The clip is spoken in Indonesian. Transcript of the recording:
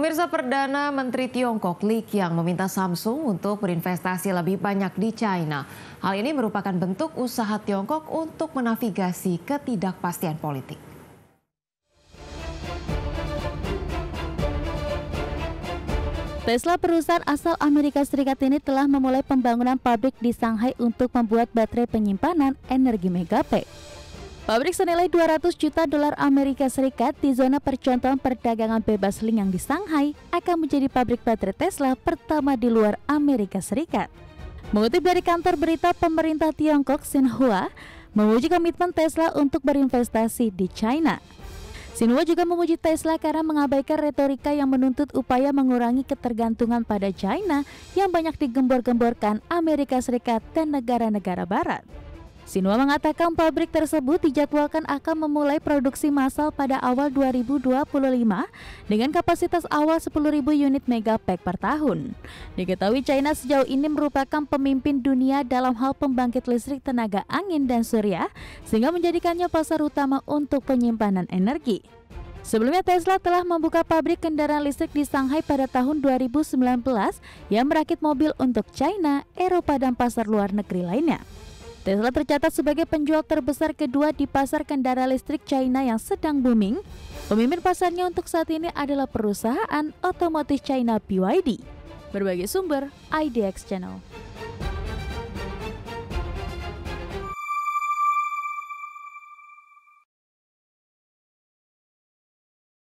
Pemirsa, Perdana Menteri Tiongkok Li Qiang meminta Samsung untuk berinvestasi lebih banyak di China. Hal ini merupakan bentuk usaha Tiongkok untuk menavigasi ketidakpastian politik. Tesla, perusahaan asal Amerika Serikat ini telah memulai pembangunan pabrik di Shanghai untuk membuat baterai penyimpanan energi megapack. Pabrik senilai 200 juta dolar Amerika Serikat di zona percontohan perdagangan bebas Lingyang di Shanghai akan menjadi pabrik baterai Tesla pertama di luar Amerika Serikat. Mengutip dari kantor berita pemerintah Tiongkok Xinhua, memuji komitmen Tesla untuk berinvestasi di China. Xinhua juga memuji Tesla karena mengabaikan retorika yang menuntut upaya mengurangi ketergantungan pada China yang banyak digembor-gemborkan Amerika Serikat dan negara-negara barat. Xinhua mengatakan pabrik tersebut dijadwalkan akan memulai produksi massal pada awal 2025 dengan kapasitas awal 10.000 unit megapack per tahun. Diketahui China sejauh ini merupakan pemimpin dunia dalam hal pembangkit listrik tenaga angin dan surya, sehingga menjadikannya pasar utama untuk penyimpanan energi. Sebelumnya Tesla telah membuka pabrik kendaraan listrik di Shanghai pada tahun 2019 yang merakit mobil untuk China, Eropa, dan pasar luar negeri lainnya. Tesla tercatat sebagai penjual terbesar kedua di pasar kendaraan listrik China yang sedang booming. Pemimpin pasarnya untuk saat ini adalah perusahaan otomotif China BYD. Berbagai sumber, IDX Channel.